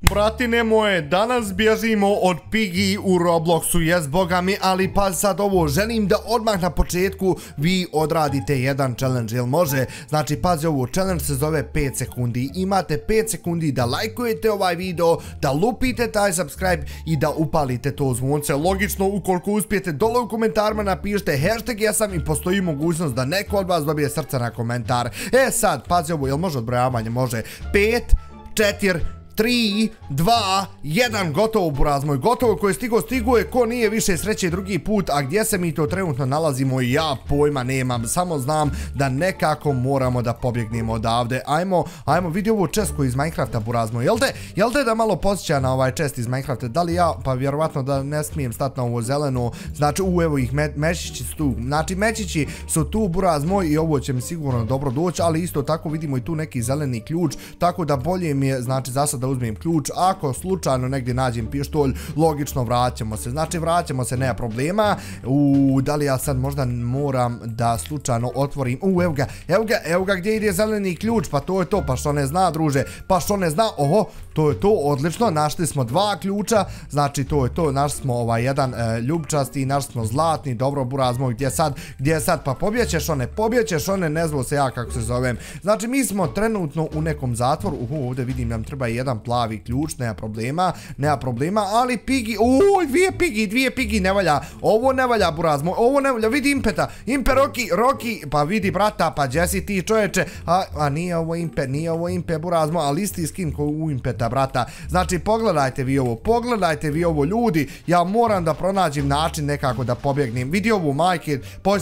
Bratine moje, danas bježimo od Piggy u Robloxu, jes boga mi, ali pa sad ovo, želim da odmah na početku vi odradite jedan challenge, jel može? Znači, pazi ovo, challenge se zove 5 sekundi, imate 5 sekundi da lajkujete ovaj video, da lupite taj subscribe i da upalite to zvonce. Logično, ukoliko uspijete, dole u komentarima napišite hashtag jesam i postoji mogućnost da neko od vas dobije srce na komentar. E sad, pazi ovo, jel može odbrojavanje? Može. 5, 4, 3, 2, 1, gotovo buraz moj, gotovo, ko je stigo je, ko nije više sreće drugi put, a gdje se mi to trenutno nalazimo ja pojma nemam, samo znam da nekako moramo da pobjegnemo odavde. Ajmo, vidi ovo česko iz Minecrafta buraz moj, jel te da malo posjeća na ovaj čest iz Minecrafta, da li ja, pa vjerovatno da ne smijem stati na ovo zeleno, znači evo ih, mečići su tu, znači mečići su tu buraz moj i ovo će mi sigurno dobro doći, ali isto tako vidimo i tu neki zeleni ključ, tako da bolje mi je, znači za sad da uzmem ključ, ako slučajno negdje nađem pištolj, logično vraćamo se, znači vraćamo se, nema problema. Da li ja sad možda moram da slučajno otvorim, evo ga gdje ide zeleni ključ, pa to je to, pa što ne zna druže, pa što ne zna, oho, to je to, odlično, našli smo 2 ključa, znači to je to, našli smo ovaj jedan ljubčasti, našli smo zlatni, dobro buraz moj, gdje je sad, pa pobjećeš one, ne zvo se ja kako se zovem, znači mi smo trenutno u nekom zatvoru, ovdje vidim nam treba jedan plavi ključ, nema problema, ali Piggy, dvije Piggy ne valja, ovo ne valja buraz moj, ovo ne valja, vidi Impeta, Rocky, pa vidi brata, pa Jesse ti čovječe, a nije ovo Impe buraz moj, ali isti skin ko u Impeta brata, znači pogledajte vi ovo ljudi, ja moram da pronađem način nekako da pobjegnem, vidi ovo majke,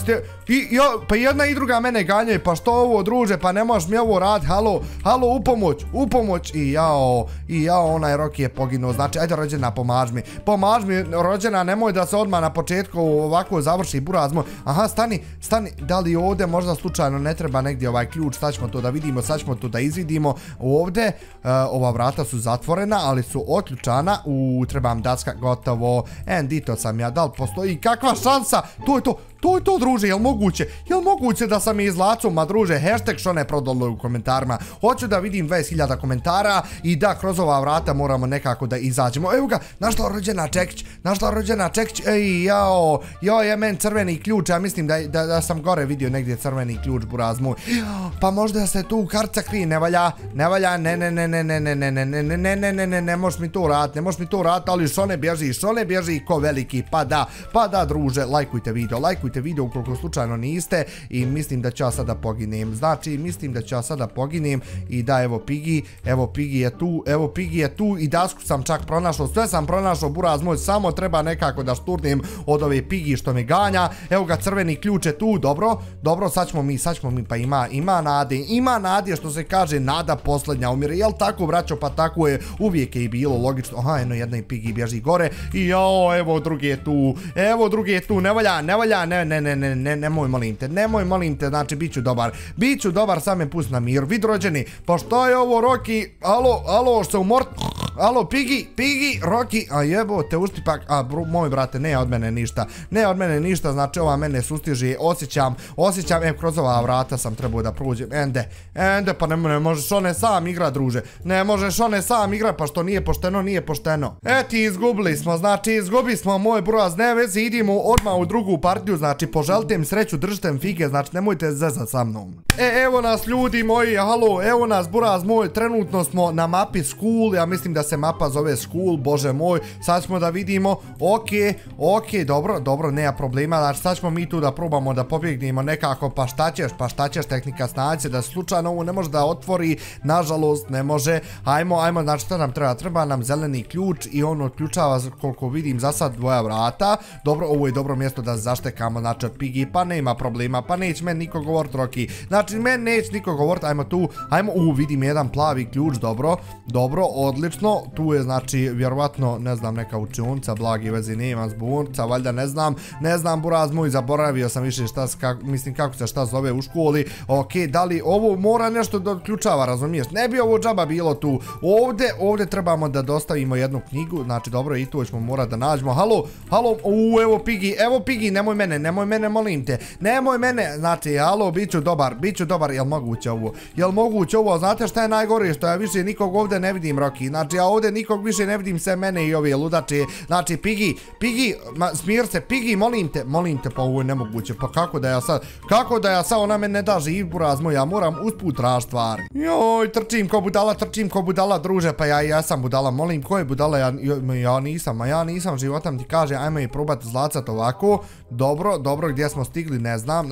pa jedna i druga mene ganjaju, pa što ovo druže, pa ne možeš mi ovo rad, halo, upomoć, i jao, onaj Rocky je poginuo, znači, ajde rođena, pomaž mi, rođena, nemoj da se odmah na početku ovako završi buraz moj, aha, stani, da li ovdje možda slučajno ne treba negdje ovaj ključ, sad ćemo to da vidimo, sad ćemo to da izvidimo, ovdje, ova vrata su zatvorena, ali su otključana, trebam daska, gotovo, dito sam ja, da li postoji kakva šansa, to je to druže, jel moguće da sam izlacao, ma druže, hashtag što ne prodalo u komentarima, hoću da vidim 20.000 komentara i da kroz ova vrata moramo nekako da izađemo, evo ga, našla rođena Čekić, ej, jao, je men crveni ključ, ja mislim da sam gore vidio negdje crveni ključ, buraz moj, pa možda se tu kartica krije, ne valja, ne možeš mi to rad, ali što ne bježi ko veliki, pa da druže, lajkujte video ukoliko slučajno niste i mislim da ću ja sada poginem, i da, evo Piggy je tu i dasku sam čak pronašao, sve sam pronašao buraz moj, samo treba nekako da šturnem od ove Piggy što me ganja, evo ga crveni ključ je tu, dobro, sad ćemo mi, pa ima nade, što se kaže, nada posljednja umire, jel tako braćo, pa tako je, uvijek je i bilo, logično, aha, jedna i Piggy bježi gore, i jao, evo druge je tu, ne valja, nemoj molim te, znači bit ću dobar, sam me pust na mir, vid rođeni, pa što je ovo Rocky, alo, što umort, alo, Piggy, Rocky, a jebo te uštipak, moj brate, ne od mene ništa, znači ova mene sustiže, osjećam, kroz ova vrata sam trebao da prođem, pa ne možeš one sam igra druže, pa što nije pošteno, ti izgubili smo, moj buraz, ne vezi, idemo odmah u drugu partiju, znači poželite mi sreću, držite mi fige, znači nemojte zezat sa mnom. Evo nas ljudi moji, halo, evo nas buraz moj, trenutno smo na mapi School, ja mislim da se mapa zove School, bože moj, sad ćemo da vidimo, ok, dobro, nema problema, znači sad ćemo mi tu da probamo da pobjegnemo nekako, pa šta ćeš tehnika snaće, da slučajno ovo ne može da otvori, nažalost ne može, ajmo, znači šta nam treba nam zeleni ključ i on otključava koliko vidim za sad 2 vrata, dobro, ovo je dobro mjesto da zaštekamo, znači od Piggy, pa nema problema, pa neće meni niko govorit Rocky, znači meni neće niko govorit, ajmo tu, vidim jedan plavi ključ, dobro, odlično, tu je znači vjerovatno, ne znam, neka učionica, blagi vezi nema, zbunca, valjda ne znam buraz moj, zaboravio sam više kako se šta zove u školi, ok, da li ovo mora nešto da odključava, razumiješ, ne bi ovo džaba bilo tu, ovdje trebamo da dostavimo jednu knjigu, znači dobro, i tu ćemo morati da nađemo, halo, evo Piggy, nemoj mene, molim te, znači, halo, bit ću dobar, jel moguće ovo, znate šta je najgore, što ja više nikog ovdje ne vidim Rocky, znači ja ovdje nikog više ne vidim, sve mene i ove ludače. Znači, Piggy, smir se, Piggy, molim te, pa ovo je nemoguće, pa kako da ja sad, ona me ne da živ, buraz moj, ja moram usput tražiti stvari. Joj, trčim ko budala, druže, pa ja sam budala, molim, ko je budala, ja nisam, životam ti kaže, ajmo i probati zlacat ovako, dobro, gdje smo stigli, ne znam,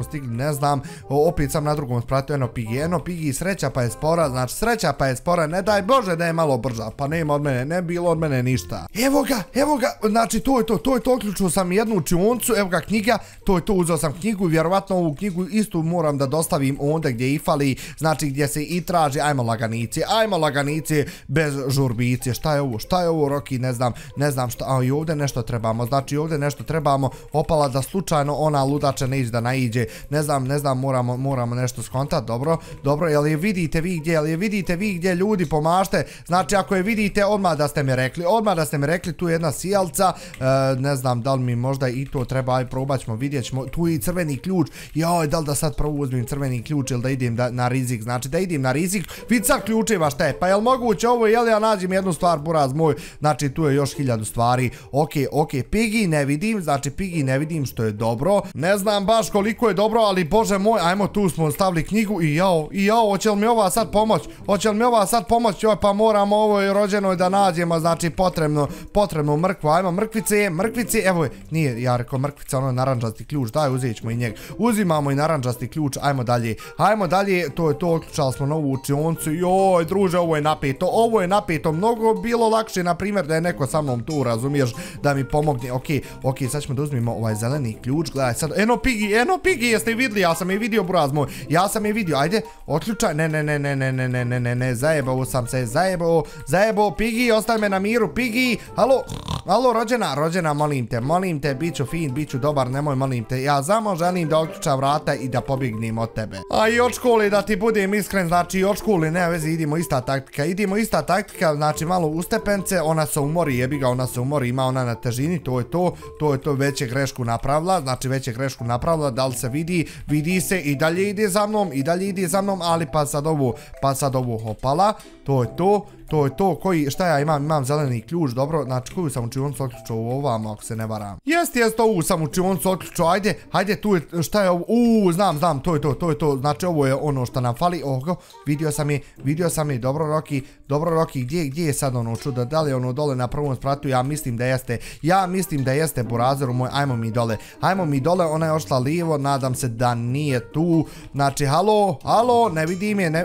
opet sam na drugom spratu, eno Piggy, sreća pa je spora, ne daj Bože da je malo brža, pa nema od mene, ne bilo od mene ništa. Evo ga, znači to je to, uključio sam jednu učioncu, evo ga knjiga, to je to, uzeo sam knjigu, vjerovatno ovu knjigu istu moram da dostavim onda gdje i fali, znači gdje se i traži, ajmo laganice, bez žurbice, šta je ovo, Rocky, ne znam šta, a i ovdje nešto trebamo, opala da slučajno ona ludača ne ići da naiđe, ne znam, moramo nešto skontat, dobro, jel je vidite vi gdje ljudi pomažte, znači ako je vidite odmah da ste mi rekli, tu je jedna sijalca, ne znam da li mi možda i to treba, aj probat ćemo, vidjet ćemo, tu je i crveni ključ, joj, da li da sad prvo uzmem crveni ključ ili da idem na rizik, znači da idem na rizik, vid sad ključeva šta je, pa jel moguće ovo, jel ja nađem jednu stvar, buraz moj, znači tu je još 1000 stvari, ok, Piggy ne vidim, što je dobro, ne znam baš koliko je dobro, ali bože moj, ajmo, tu smo stavili knjigu i jao, hoće li mi ova sad pomoć, joj, pa moramo ovoj rođenoj da nađemo, znači potrebno mrkvu, ajmo, mrkvice, evo je, nije, ja rekao mrkvica, ono je naranđasti ključ, daj, uzet ćemo i njeg, uzimamo i naranđasti ključ, ajmo dalje, to je to, uključali smo novu učioncu, joj, druže, ovo je napeto, mnogo bilo lakše, na primjer, da je neko sa mnom tu, razumiješ, da mi pomogne, ok, sad ćemo da uzmimo ovaj zeleni ključ, gledaj sad, eno Piggy, jeste vidjeli, ja sam je vidio, buraz moj, ajde, otključaj, ne, zajebao sam se, Piggy, ostavi me na miru, Piggy, halo, rođena, molim te, bit ću fin, bit ću dobar, nemoj, molim te, ja samo želim da otključam vrata i da pobjegnem od tebe. A i od škole, da ti budem iskren, znači od škole, ne vezi, idemo ista taktika, znači malo u stepence, ona se umori, ima ona na težini, to je to, veće grešku napravila, da li se vidi se, i dalje ide za mnom, ali pa sad ovo hopala, to je to, šta ja imam zeleni ključ, dobro, znači koju sam učioncu otključao ovamo, ako se ne varam. Jest, ovu sam učioncu otključao, ajde, tu je, šta je ovo, znam, to je to, znači ovo je ono što nam fali, vidio sam je, dobro Rocky, gdje je sad ono čudo, da li je ono dole na prvom spratu, ja mislim da jeste, burazeru moj, ajmo mi dole, ona je ošla lijevo, nadam se da nije tu, znači, halo, ne vidim je,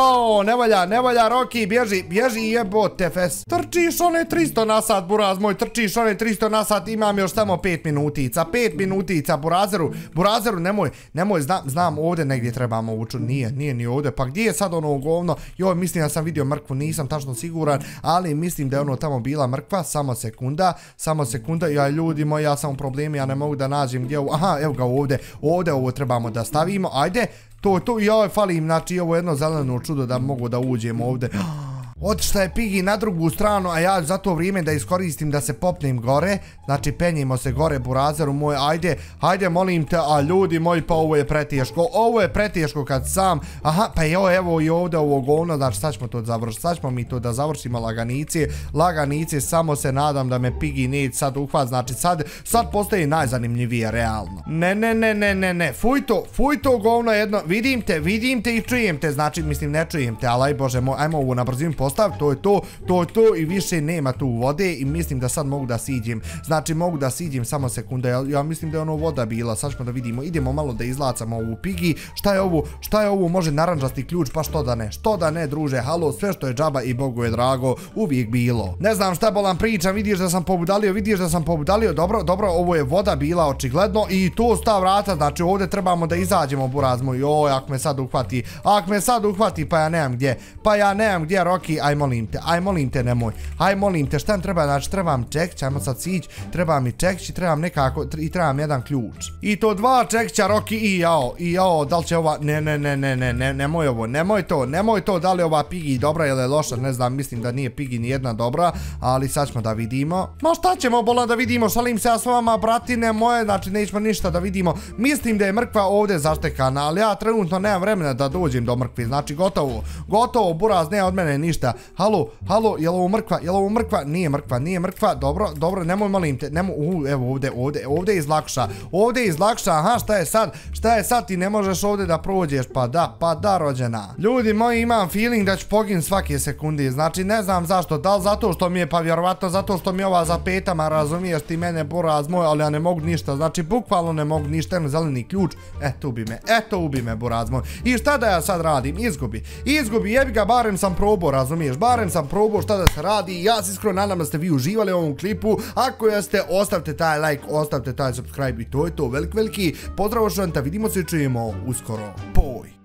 ne valja, Rocky, bježi jebote fes. Trčiš one 300 na sat, buraz moj, imam još samo 5 minutica, burazeru, nemoj, znam, ovdje negdje trebamo ući, nije ni ovdje, pa gdje je sad ono govno, joj, mislim da sam vidio mrkvu, nisam tačno siguran, ali mislim da je ono tamo bila mrkva, samo sekunda, ja ljudi moji, ja sam u problemi, ja ne mogu da nađem gdje, aha, evo ga ovdje ovo trebamo da stavimo, ajde, to, joj, falim, znači ovo jedno zeleno čudo da mogu da uđem ovdje. Otišla je Piggy na drugu stranu, a ja za to vrijeme da iskoristim da se popnem gore, znači penjimo se gore, burazeru moj, ajde, molim te, a ljudi moji, pa ovo je preteško kad sam, aha, pa evo i ovdje ovo govno, znači sad ćemo mi to da završimo laganice, samo se nadam da me Piggy neće sad uhvat, znači sad postaje najzanimljivije, realno. Ne, fuj to govno jedno, vidim te i čujem te, znači, mislim, ne čujem te, ali aj bože moj, ajmo ovo na brzinu postav, to je to i više nema tu vode i mislim da sad mogu da siđem, samo sekunda, ja mislim da je ono voda bila, sad ćemo da vidimo, idemo malo da izlacamo ovu Piggy, šta je ovo, može naranđasti ključ, pa što da ne, druže, halo, sve što je džaba i Bogu je drago, uvijek bilo. Ne znam šta bolam pričam, vidiš da sam pobudalio, dobro, ovo je voda bila očigledno i to sta vrata, znači ovdje trebamo da izađemo, buraz moj, joj, ako me sad uhvati, pa ja nemam gdje, Rocky, aj molim te, nemoj, šta mi treba, znači trebam čekić, ajmo sad sići, treba mi čekić i trebam jedan ključ. I to 2 čekića, Rocky, i jao, da li će ova, ne, nemoj to, da li je ova Piggy dobra ili je loša, ne znam, mislim da nije Piggy ni jedna dobra, ali sad ćemo da vidimo. Ma šta ćemo, bolan, da vidimo, šalim se ja s vama, bratine moje, znači nećemo ništa da vidimo, mislim da je mrkva ovdje zaštekana, ali ja trenutno nemam vremena da dođem do mrkve, znači gotovo, buraz, ne od mene ništa, ništa. Halo, jel ovo mrkva? Nije mrkva, dobro, nemoj molim te, evo ovdje izlakša, aha, šta je sad, ti ne možeš ovdje da prođeš, pa da rođena. Ljudi moji, imam feeling da ću pogin svake sekunde, znači ne znam zašto, da li zato što mi je, pa vjerovatno zato što mi je ova za petama, razumiješ ti mene, buraz moj, ali ja ne mogu ništa, znači bukvalno ne mogu ništa, jedan zeleni ključ, eto ubi me, buraz moj. I šta da ja sad radim? Izgubi, jebi ga, barem sam probao, razumiješ, barem sam probao šta da se radi. Ja se iskreno nadam da ste vi uživali u ovom klipu. Ako jeste, ostavite taj like, ostavite taj subscribe i to je to. Veliki pozdrav, vidimo se i čujemo uskoro. Poj!